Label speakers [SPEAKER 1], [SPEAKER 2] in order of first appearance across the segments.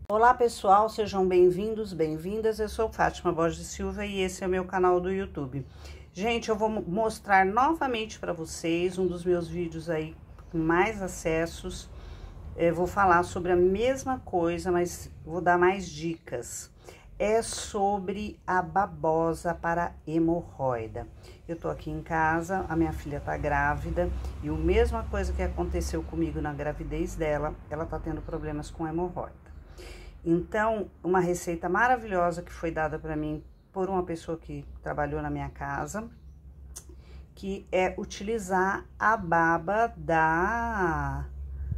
[SPEAKER 1] Olá pessoal, sejam bem-vindos, bem-vindas. Eu sou Fátima Borges Silva e esse é o meu canal do YouTube. Gente, eu vou mostrar novamente para vocês um dos meus vídeos aí com mais acessos. Eu vou falar sobre a mesma coisa, mas vou dar mais dicas. É sobre a babosa para hemorroida. Eu tô aqui em casa, a minha filha tá grávida e a mesma coisa que aconteceu comigo na gravidez dela, ela tá tendo problemas com hemorroida. Então, uma receita maravilhosa que foi dada para mim por uma pessoa que trabalhou na minha casa, que é utilizar a baba da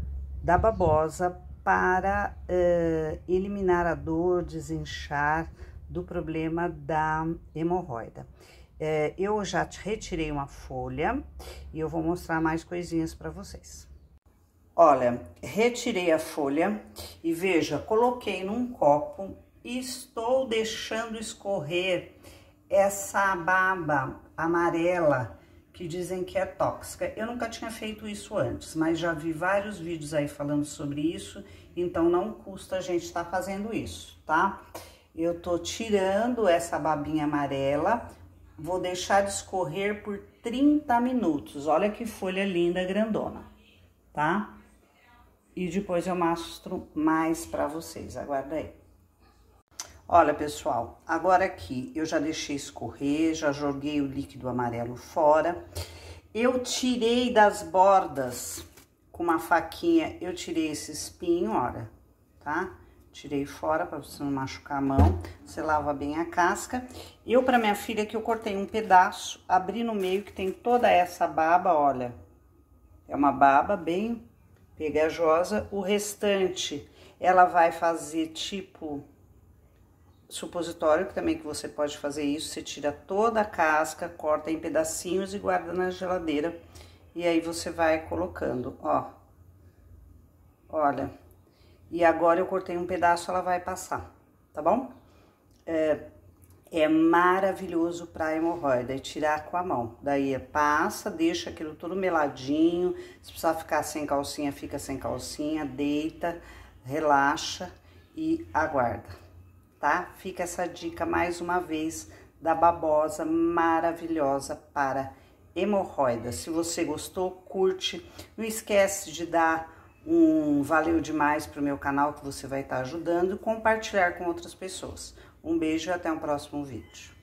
[SPEAKER 1] babosa para eliminar a dor, desinchar do problema da hemorroida. Eu já retirei uma folha e eu vou mostrar mais coisinhas para vocês. Olha, retirei a folha e veja, coloquei num copo e estou deixando escorrer essa baba amarela que dizem que é tóxica. Eu nunca tinha feito isso antes, mas já vi vários vídeos aí falando sobre isso, então não custa a gente estar fazendo isso, tá? Eu tô tirando essa babinha amarela, vou deixar escorrer por 30 minutos. Olha que folha linda, grandona, tá? E depois eu mostro mais pra vocês, aguarda aí. Olha, pessoal, agora aqui eu já deixei escorrer, já joguei o líquido amarelo fora. Eu tirei das bordas, com uma faquinha, eu tirei esse espinho, olha, tá? Tirei fora pra você não machucar a mão, você lava bem a casca. Eu, pra minha filha, que eu cortei um pedaço, abri no meio que tem toda essa baba, olha. É uma baba bem pegajosa, o restante ela vai fazer tipo supositório, que também que você pode fazer isso, você tira toda a casca, corta em pedacinhos e guarda na geladeira, e aí você vai colocando, ó, olha, e agora eu cortei um pedaço, ela vai passar, tá bom? É maravilhoso para hemorroida, é tirar com a mão. Daí passa, deixa aquilo tudo meladinho. Se precisar ficar sem calcinha, fica sem calcinha, deita, relaxa e aguarda, tá? Fica essa dica mais uma vez da babosa maravilhosa para hemorroida. Se você gostou, curte. Não esquece de dar um valeu demais pro meu canal, que você vai estar ajudando, e compartilhar com outras pessoas. Um beijo e até o próximo vídeo.